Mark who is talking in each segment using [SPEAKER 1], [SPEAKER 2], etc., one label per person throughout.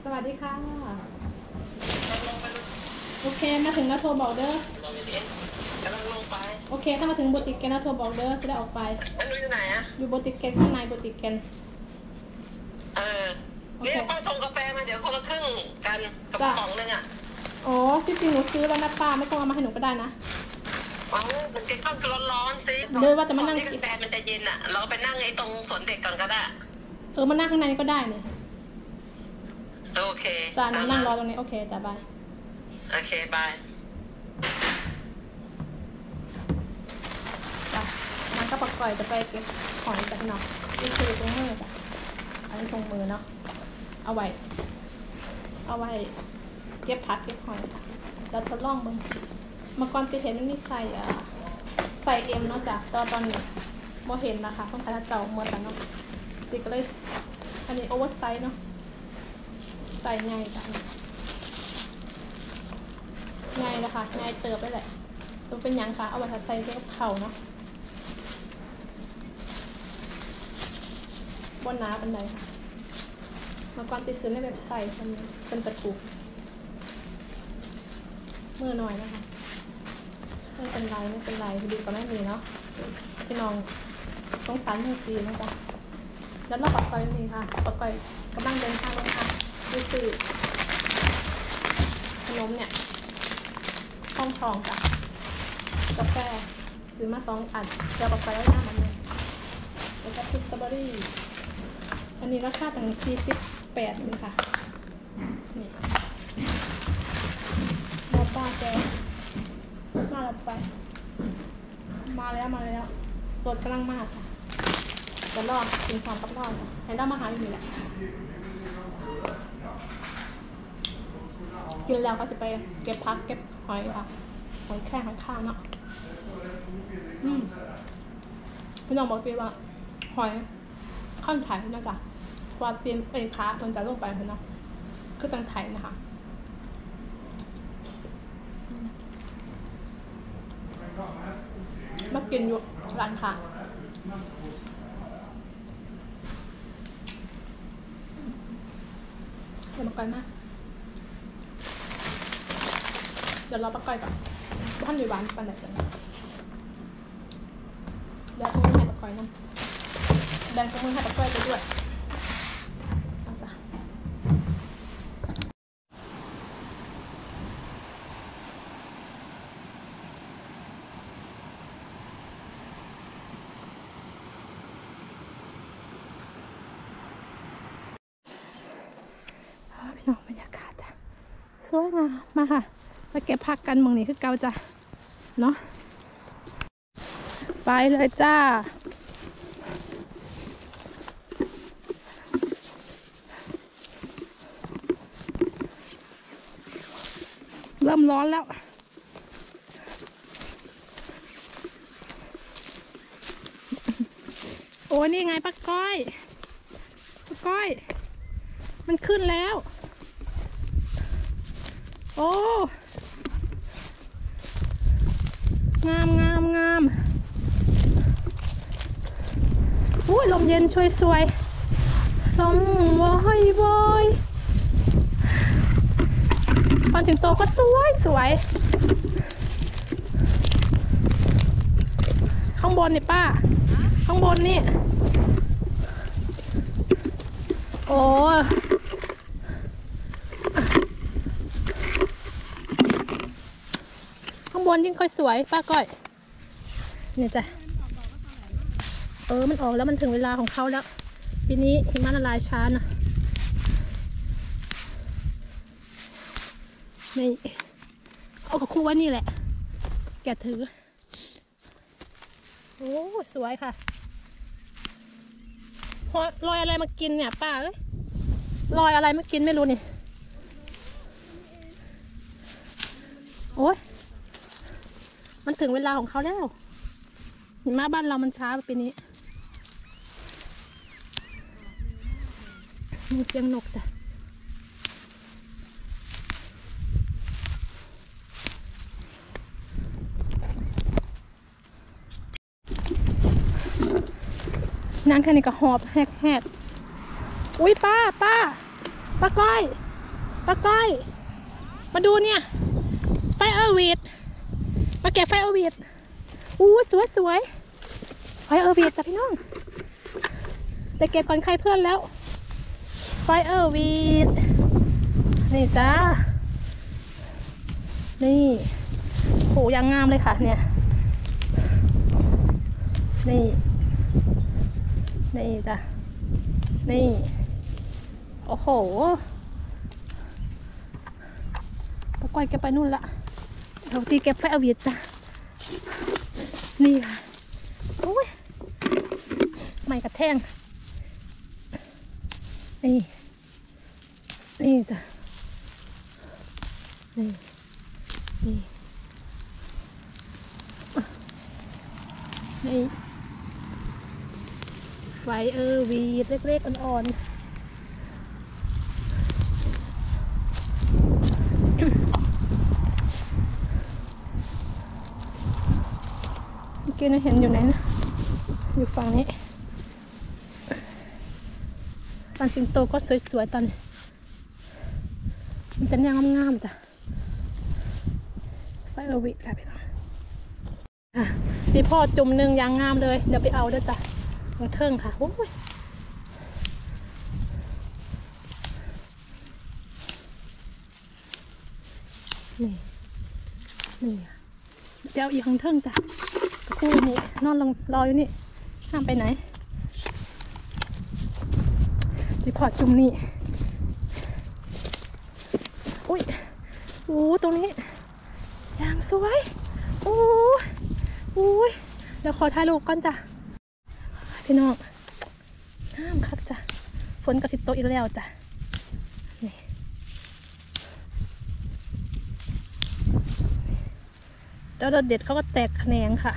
[SPEAKER 1] สวัสดีค่ะโอเคมาถึงแล้วโทรบอกเด้อกำลังลงไปโอเคถ้ามาถึงโบติกแกนแล้วโทรบอกเด้อจะได้ออกไป
[SPEAKER 2] มันอยู่ไหนอะ
[SPEAKER 1] อยู่โบติกแกนข้างในโบติกแกน
[SPEAKER 2] เนี่ยป้าส่งกาแฟมาเดี๋ยวคนละครึ่งกันกับกล่องนึงอะ
[SPEAKER 1] อ๋อที่จริงหนูซื้อแล้วนะป้าไม่ต้องเอามาให้หนูก็ได้นะ
[SPEAKER 2] มันจะต้องร้อนๆสิ
[SPEAKER 1] เดี๋ยวว่าจะมานั่ง
[SPEAKER 2] กินกาแฟมันจะเย็นอะเราไปนั่งไอ้ตรงสวนเด็กก่อนก็ได้
[SPEAKER 1] มานั่งข้างในก็ได้เนี่ย
[SPEAKER 2] โอเค
[SPEAKER 1] จ้านั่งรอตรงนี้โอเคจ้าบาย
[SPEAKER 2] โอเคบาย
[SPEAKER 1] จ้ามันก็ปล่อยจะไปเก็บของจากนอกนี่คือตรงมือจ้ะอันนี้ตรงมือเนาะเอาไว้เก็บพัดเก็บหอยค่ะเราทดลองมึงเมื่อก่อนจะเห็นมันมีใส่เอ็มเนาะจ้ะตอนนี้โมเห็นนะคะต้องการเจ้าเมื่อแต่เนาะติก็เลยอันนี้โอเวอร์ไซส์เนาะใส่ง่ายจ้ะง่ายนะคะง่ายเติบไปแหละตัวเป็นยังคะเอาไว้ใส่เก็บเข่าเนาะบนน้าเป็นไรค่ะเมื่อก่อนติดซื้อในเว็บไซต์เป็นตะกุกมือหน่อยนะคะไม่เป็นไรดีก็ไม่มีเนาะพี่น้องต้องการมือฟรีนะจ๊ะแล้วเราปักไก่นี่ค่ะปักไก่กำลังเดินทางลงค่ะซื้อขนมเนี่ยห้องทองจ้ะกาแฟซื้อมา2 อันจะปักไก่ไว้หน้ามันเลยแล้วก็สตรอเบอรี่อันนี้ราคาตั้ง48นี่ค่ะนี่มอป้าแกมาแล้วไปมาแล้วรถกำลังมาค่ะจะรอดกินความกับรอดให้ได้มาหาอยู่แหละกินแล้วก็จะไปเก็บพักเก็บหอยค่ะหอยแค่หอยข้าวเนาะพี่น้องบอกพี่ว่าหอยข้าวไถ่นะจ๊ะว่าเตรียมค้ามันจะลงไปเนาะคือจังไถ่นะคะมากินอยู่ร้านค้าเดี๋ยวมาก่อยมากเดี๋ยวเราปะก่อยก่อนท่านอยู่บ้านปันไหนจังเดี๋ยวทุ่งให้ปะก่อยนั่นแบ่งทุ่งให้ปะก่อยไปด้วยเอาจ้ะพี่น้องบรรยากาศจ้ะสวยงามมาค่ะมาเก็บผักกันมองนี้คือเกาจ้ะเนาะไปเลยจ้าเริ่มร้อนแล้วโอ้นี่ไงป้าก้อยมันขึ้นแล้วโอ้งามอุ้ยลมเย็นช่วยสวยลมวอยปานสิงโตก็สวยข้างบนนี่ป้าข้างบนนี่โอ้ข้างบนยิ่งค่อยสวยป้าก้อยนี่จ้ะมันออกแล้วมันถึงเวลาของเขาแล้วปีนี้หิมะละลายช้านะนี่เอากับคู่ไว้นี่แหละแกถือโอ้สวยค่ะลอยอะไรมากินเนี่ยป้าเอ้ยลอยอะไรมากินไม่รู้นี่โอ้ยมันถึงเวลาของเขาแล้วหิมะบ้านเรามันช้าปีนี้มีเสียงนกจ้ะนั่งแค่นี้ก็หอบแหกอุ้ยป้าก้อยป้าก้อยมาดูเนี่ยไฟเออร์วีดมาเก็บไฟเออร์วีดอู้สวยสวยไฟเออร์วีดจ้ะพี่น้องแต่เก็บก่อนใครเพื่อนแล้วไฟเออร์วีดนี่จ้านี่โหยังงามเลยค่ะเนี่ยนี่นี่จ้ะนี่โอ้โหปะก้อยแกไปนู่นละเดี๋ยวตีเก็บไฟเอาเวียดจ้ะนี่ค่ะโอ้ยไม่กระแทงนี่นี่จ้ะนี่นี่นี่ไฟเออร์วีดเล็กๆอ่อนๆเมื่อกี้เราเห็นอยู่ไหนนะอยู่ฝั่งนี้ตอนสิงโตก็สวยๆตอนนี้มันจะยังงามๆจ้ะไฟเออร์วีดค่ะพี่น้องนี่พ่อจุ่มหนึ่งยางงามเลยเดี๋ยวไปเอาด้วยจ้ะมาเทิงค่ะโอ้ยนี่เดี๋ยวอีกข้างเทิงจ้ะคู่นี้นอนลงรออยู่นี่ห้ามไปไหนจีพอจุ่มนี่อุ้ยโอ้ตรงนี้ยางสวยโอ้ยเดี๋ยวขอถ่ายรูปก่อนจ้ะพี่น้องน้ำครับจ้ะฝนกระสิบโตอีกแล้วจ้ะนี่แล้วเด็ดเขาก็แตกแขนงค่ะ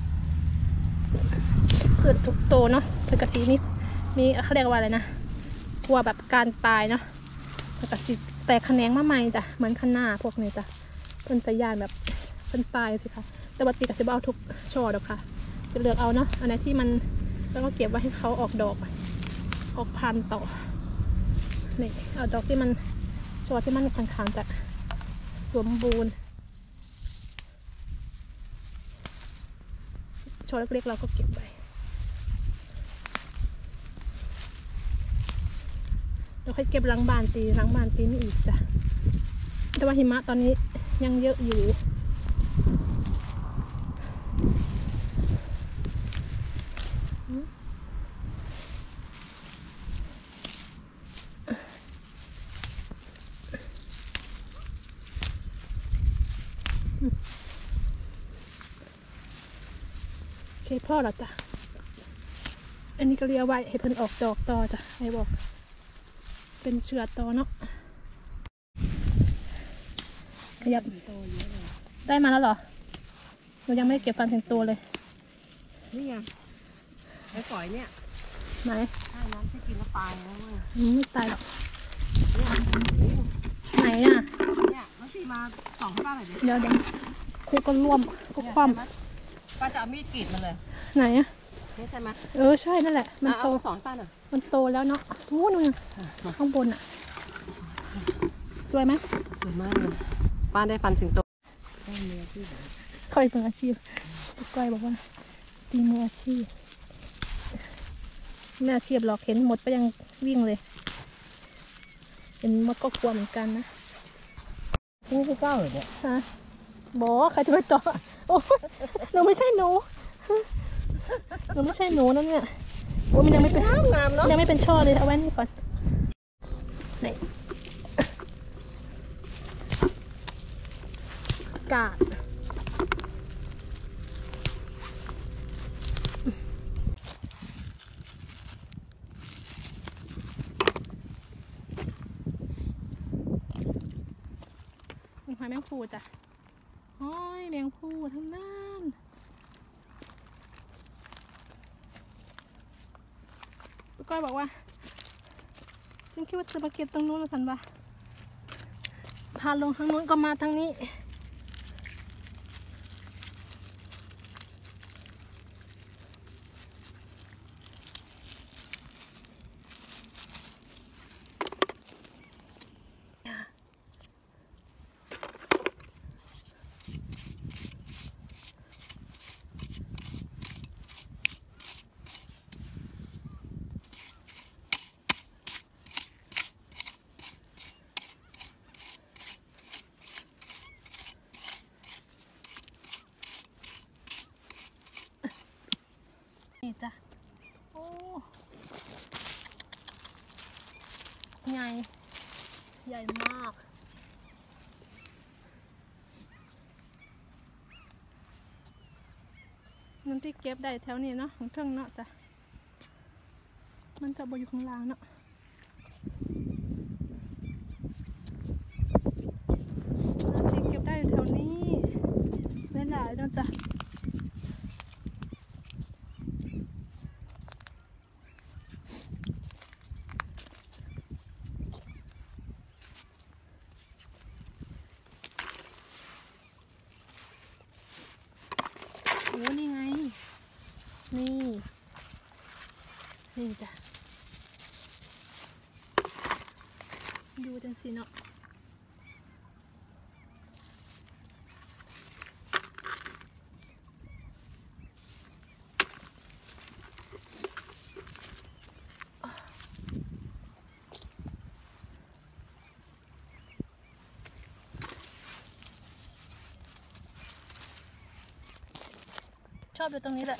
[SPEAKER 1] พืชทุกโตเนาะพืชกระสีมีเขาเรียกว่าอะไรนะกลัวแบบการตายเนาะกระสีแตกแขนงมาใหม่จ้ะเหมือนคะน้าพวกนี้จ้ะเพิ่นจะย่านแบบเพิ่นตายสิค่ะแต่ว่าตีกระสีเอาทุกช่อดอกค่ะจะเลือกเอาเนาะอันไหนที่มันแล้วก็เก็บไว้ให้เขาออกดอกออกพันธุ์ต่อนี่เอาดอกที่มันช่อที่มันค่อนข้างจะสมบูรณ์ช่อเล็กๆเราก็เก็บไว้เราค่อยเก็บหลังบานตีนี่อีกจ้ะแต่ว่าหิมะตอนนี้ยังเยอะอยู่โอเคพ่อแล้วจ้ะอันนี้ก็เรียกไว้ให้เพิ่นออกดอกต่อจ้ะให้บอกเป็นเชื้อต่อเนาะขยับได้มาแล้วเหรอหนูยังไม่ได้เก็บฟันถึงตัวเลย
[SPEAKER 2] นี่ไงไอ้ฝอยเนี่ย
[SPEAKER 1] ไหน
[SPEAKER 2] ถ้าน้ำที่กินแล้วตายแล้วเว้ย
[SPEAKER 1] ไม่ตายหรอกไหนอ่ะ
[SPEAKER 2] เนี่ยแล้วที่มาสองให้ป้าหน่อยดิ
[SPEAKER 1] เดี๋ยวครูก็ร่วมก็คว่
[SPEAKER 2] ำป้าจะเอามีดกรีดมันเลย
[SPEAKER 1] ไหนอ่ะ
[SPEAKER 2] นี่ใช่ไหม
[SPEAKER 1] ใช่นั่นแหละมันโต
[SPEAKER 2] สอนป้าหน่อย
[SPEAKER 1] มันโตแล้วเนาะโอ้นู่นข้างบนอ่ะสวยไหม
[SPEAKER 2] สวยมากเลยป้าได้ฟันสิงโตได้มืออาชีพ
[SPEAKER 1] ค่อยมืออาชีพก้อยบอกว่าตีมืออาชีพไม่อาชีพหรอกเห็นหมดก็ยังวิ่งเลยเห็นมดก็กลัวเหมือนกันนะ
[SPEAKER 2] นี่คือเก้าเหรอเนี่ย
[SPEAKER 1] ฮะบอกใครจะไปต่อโอ้หนูไม่ใช่หนูไม่ใช่หนูนั่นเนี่ยโอ้มันยังไม่เป็น
[SPEAKER 2] งามเนาะ
[SPEAKER 1] ยังไม่เป็นช่อเลยเอาไว้นี่ก่อนนี่กาดมีหอยแมงภูจ้ะหอยแมงภูทั้งนั้นก้อยบอกว่าฉันคิดว่าจะมาเก็บตรงนู้นแล้วสันว่าพาลงทางนู้นก็มาทางนี้ใหญ่ใหญ่มากนั่นที่เก็บได้แถวนี้เนาะของเทิงเนาะจ้ะมันจะบอยู่ข้างล่างเนาะนั่นที่เก็บได้แถวนี้หลายๆเนาะจ้ะโอ้นี่ไงนี่จ้ะดูจังสิเนาะชอบอยู่ตรงนี้แหละ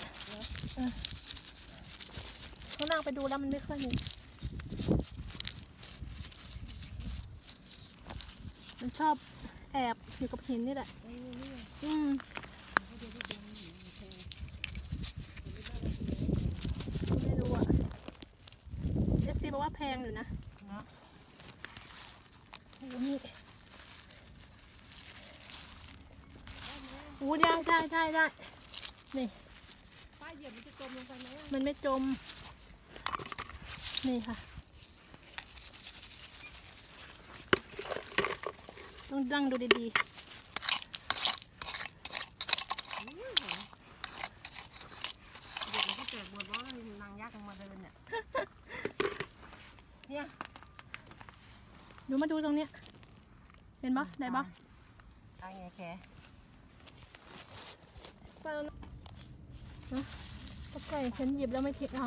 [SPEAKER 1] ข้างล่างไปดูแล้วมันไม่ค่อยมีมันชอบแอบอยู่กับหินนี่แหละไม่รู้อ่ะFCบอกว่าแพงอยู่นะโอ้นี่โอ้ได้นี่ป้ายเหยียบมันจะจมลงไปไหมมันไม่จมนี่ค่ะต้องดังดูดีๆเด็กมันก็เจ็บปวดเพราะนางยักษ์มาเดินเนี่ยดูมาดูตรงเนี้ยเห็นปะได้ปะไอ้ไงแค่ป้าป้าไก่ฉันหยิบแล้วไม่ทิ้งเอา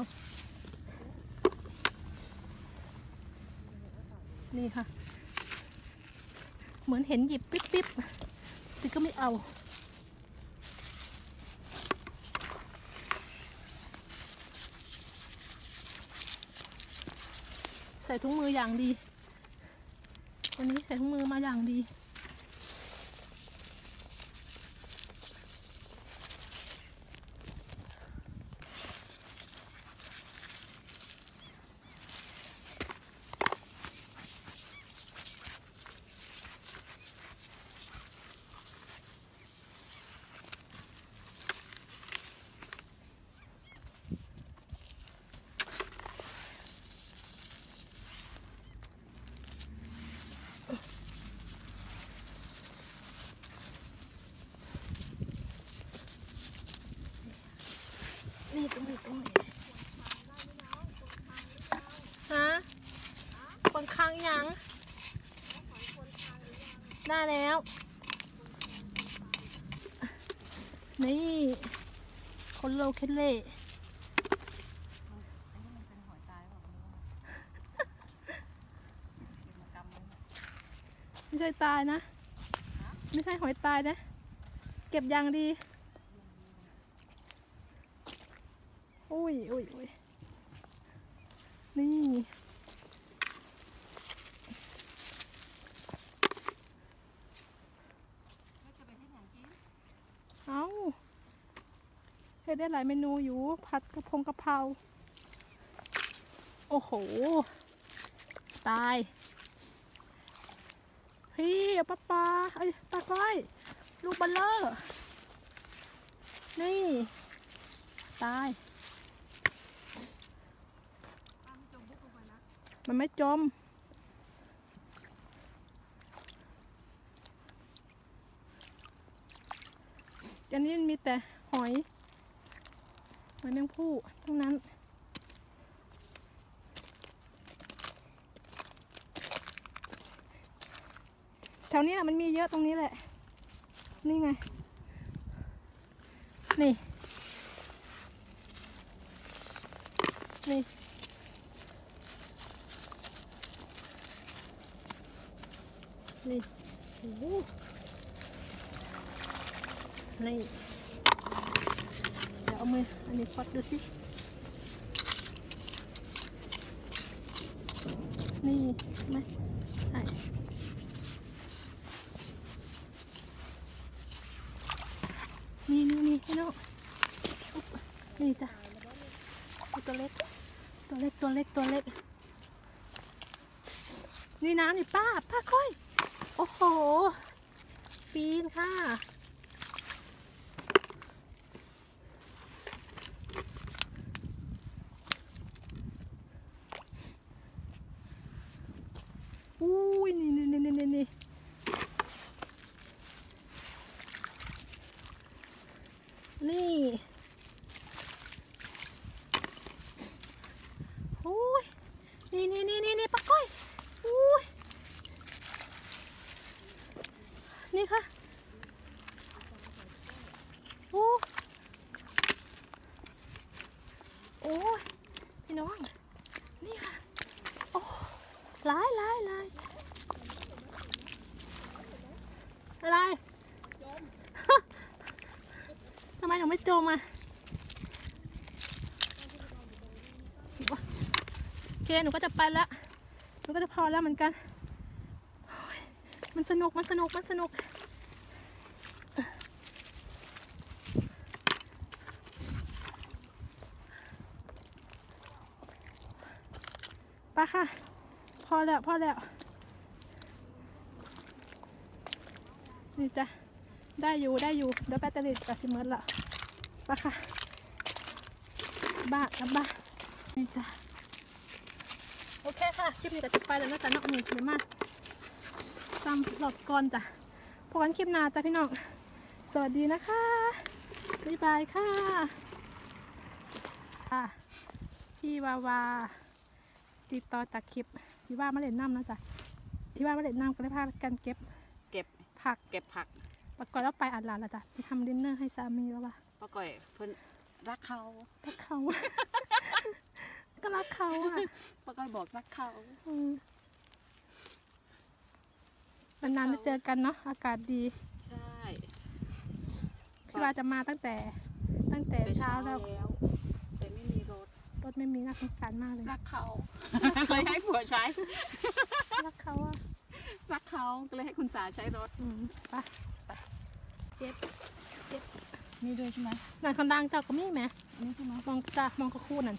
[SPEAKER 1] นี่ค่ะเหมือนเห็นหยิบปิ๊บแต่ก็ไม่เอาใส่ถุงมืออย่างดีวันนี้ใส่ถุงมือมาอย่างดีนี่ตรงนี้ฮะคนค้างยังได้แล้วนี่คนโลเคเล่ไม่ใช่ตายนะไม่ใช่หอยตายนะเก็บอย่างดีอุ้ยนี่เอาเฮ็ดได้หลายเมนูอยู่ผัดกระเพราโอ้โหตายเฮ้ยปลาไอ้ปลาก้อยลูกเบลเลอร์นี่ตายมันไม่จมอันนี้มันมีแต่หอยแมงภู่ทั้งนั้นแถวนี้มันมีเยอะตรงนี้แหละนี่ไงนี่โอ้โหนี่เดี๋ยวเอามืออันนี้พอดดูสินี่ไหมใช่นี่พี่น้องนี่จ้ะตัวเล็กนี่น้ำนี่ป้าค่อยโอ้โหปีนค่ะอุ้ยนี่โอ้ยนี่ปลาก้อยอุ้ยนี่ค่ะโอ้ยพี่น้องนี่ค่ะโอ้ลายอะไรทำไมหนูไม่จมอ่ะโอเคหนูก็จะไปแล้วหนูก็จะพอแล้วเหมือนกันมันสนุกไปค่ะพอแล้วนี่จ้ะได้อยู่เดี๋ยวแบตเตอรี่จะสิเมิดละไปค่ะบ้านี่จ้ะโอเคค่ะคลิปนี้ก็จะไปแล้วนะจ๊ะนอกมือเลยมากซ้ำหลอดก่อนจ้ะพบกันคลิปหน้าจ้ะพี่น้องสวัสดีนะคะบ๊ายบายค่ะพี่วาวาติดต่อจากคลิปพี่ว่ามาเล่นน้ำนะจ๊ะพี่ว่ามาเล่นน้ำก็ได้พากันเก็บผักปะกอยแล้วไปอัดหลานละจ้ะไปทำดินเนอร์ให้สามีแล้วว่ะ
[SPEAKER 3] ปะก่อยเพิ่นรักเขา
[SPEAKER 1] ก็รักเขาอ่ะ
[SPEAKER 3] ปะก่อยบอกรักเขา
[SPEAKER 1] นานๆจะเจอกันเนาะอากาศดี
[SPEAKER 3] ใช่
[SPEAKER 1] พี่ว่าจะมาตั้งแต่เช้าแล้ว
[SPEAKER 3] แต่ไม่มีรถ
[SPEAKER 1] ไม่มีน่าสงสารมากเลย
[SPEAKER 3] รักเขาเลยให้ผัวใช้
[SPEAKER 1] รักเขาอ่ะ
[SPEAKER 3] รักเขาก็เลยให้คุณสาใช้รถ
[SPEAKER 1] ไปเจ็บ
[SPEAKER 3] นี่ด้วยใช่ไหม
[SPEAKER 1] งานคนดังเจ้าก็มีไหม
[SPEAKER 3] นี่ใช่ไหม
[SPEAKER 1] มองกระคู่นั่น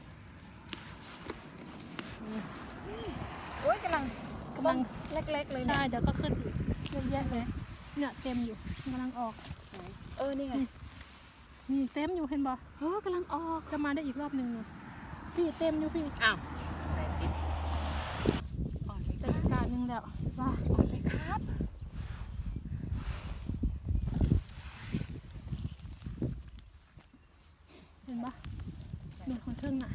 [SPEAKER 3] โอ้ยกำลังเล็กๆเลย
[SPEAKER 1] ใช่เดี๋ยวก็ขึ้นเยอะแยะเลยเนี่ยเต็มอยู่กำลังออก
[SPEAKER 3] นี่ไง
[SPEAKER 1] นี่เต็มอยู่เห็นบ่
[SPEAKER 3] กำลังออก
[SPEAKER 1] จะมาได้อีกรอบหนึ่งพี่เต็มอยู่พี่
[SPEAKER 3] อ้าวใส่ติด
[SPEAKER 1] จัดการนึงแล้วว่า
[SPEAKER 3] ไปครับ
[SPEAKER 1] เห็นปะเดินคนทึ่งอ่ะ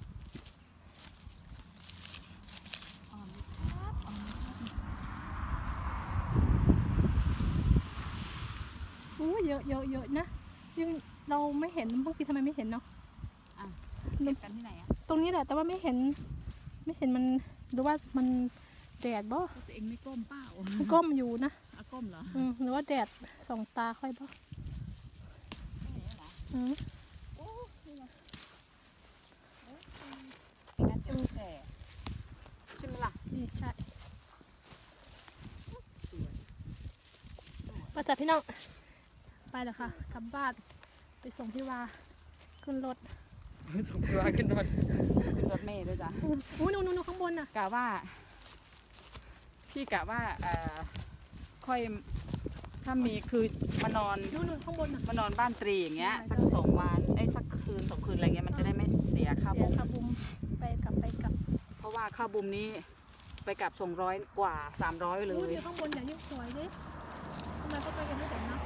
[SPEAKER 1] เยอะนะยังเราไม่เห็นบางทีทำไมไม่เห็นเนาะ
[SPEAKER 3] เก็บกันที่ไหนอะ
[SPEAKER 1] ตรงนี้แหละแต่ว่าไม่เห็นมันหรือว่ามันแดดบ่
[SPEAKER 3] ตัวเองไม่ก้มเปล่า
[SPEAKER 1] ก้มอยู่นะ
[SPEAKER 3] ก้มเหรอ
[SPEAKER 1] หรือว่าแดดส่องตาค่อยบ่
[SPEAKER 3] ใช่ไหมล่ะ
[SPEAKER 1] นี่ใช่มาจับพี่น้องไปแล้วค่ะกลับบ้านไปส่งพี่วาขึ้นรถ
[SPEAKER 3] ส่งพี่วาขึ้นรถเมล์ด้วยจ้ะ
[SPEAKER 1] นู่นข้างบนน่ะ
[SPEAKER 3] กะว่าค่อยถ้ามีคือมานอน
[SPEAKER 1] นู่นข้างบนน่ะ
[SPEAKER 3] มานอนบ้านตรีอย่างเงี้ยสัก2 วันสักคืน2 คืนอะไรเงี้ยมันจะได้ไม่เสียค่าบุม
[SPEAKER 1] ไปกลับ
[SPEAKER 3] เพราะว่าค่าบุมนี้ไปกลับ200 กว่า300เลย
[SPEAKER 1] ข้างบนอย่ายิ่งสวยดิทำไมก็ไปกันไม่เห็นเนาะ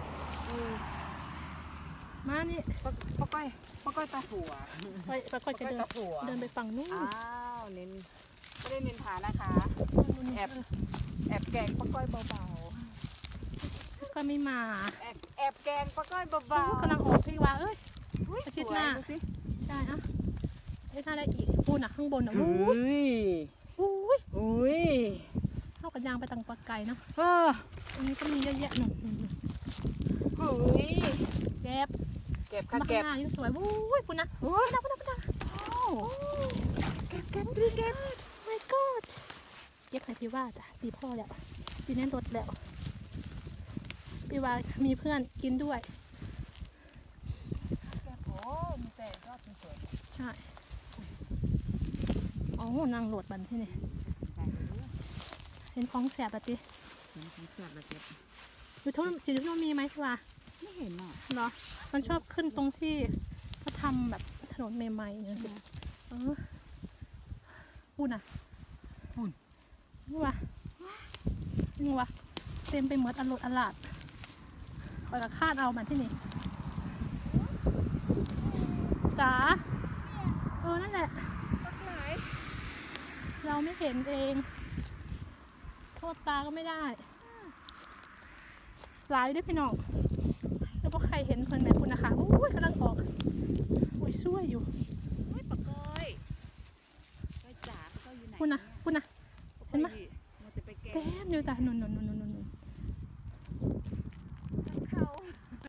[SPEAKER 1] มานี่
[SPEAKER 3] ป้าก้อยตาถั่ว
[SPEAKER 1] ป้าก้อยจะเดินไปฝั่งนู้น
[SPEAKER 3] อ้าวนินไม่ได้นินทานะคะแอบแกงป้าก้อยเบา
[SPEAKER 1] ๆก็ไม่มา
[SPEAKER 3] แอบแกงป้าก้อยเบา
[SPEAKER 1] ๆกำลังออกพี่ว่าอาทิตย์หน้า
[SPEAKER 3] สิ
[SPEAKER 1] ใช่อะอาทิตย์หน้าได้อีกปูนข้างบน
[SPEAKER 3] อุ้ย
[SPEAKER 1] เข้ากับยางไปต่างปลาไก่เนาะอันนี้ก็มีเยอะแยะหนึ่งเก็บ
[SPEAKER 3] ค่ะเก็บ
[SPEAKER 1] ยิ่งสวยคุณนะ
[SPEAKER 3] เก็บmy god
[SPEAKER 1] เก็บให้พี่ว่าจ้ะตีพ่อแล้วตีแน่นรถแล้วพี่ว่ามีเพื่อนกินด้วย
[SPEAKER 3] แกโอ้มีแต่ยอดสวย
[SPEAKER 1] ใช่อ๋อนั่งโหลดบันที่นี่
[SPEAKER 3] ๆสนใจเลย
[SPEAKER 1] เห็นของแสบอะติ
[SPEAKER 3] เห็นของเสียบแล้วเจ็บ
[SPEAKER 1] ยูทูบจีทูบมีไหมพี่ว่า
[SPEAKER 3] ไม่เห็นอ่ะ
[SPEAKER 1] เหรอมันชอบขึ้นตรงที่เขาทำแบบถนนใหม่ๆอย่างเงี้ยพูดน่ะ
[SPEAKER 3] หุ่น
[SPEAKER 1] นี่วะนี่วะเต็มไปหมดอลดอลาดไปกับคาดเอามันที่นี่จ๋านั่นแหละ
[SPEAKER 3] ปักไหน
[SPEAKER 1] เราไม่เห็นเองโทษตาก็ไม่ได้หลายด้วยพี่น้องแล้วพวกใครเห็นเพิ่นไหนคุณนะคะอุ้ยกำลังออกอุ้ยช่วยอยู่
[SPEAKER 3] ไม่ปักก้อยก้อยจ๋าเขาอยู่ไหน
[SPEAKER 1] คุณนะเห็นไหม
[SPEAKER 3] มันจะไปแก
[SPEAKER 1] เต็มอยู่จ้ะนุ่น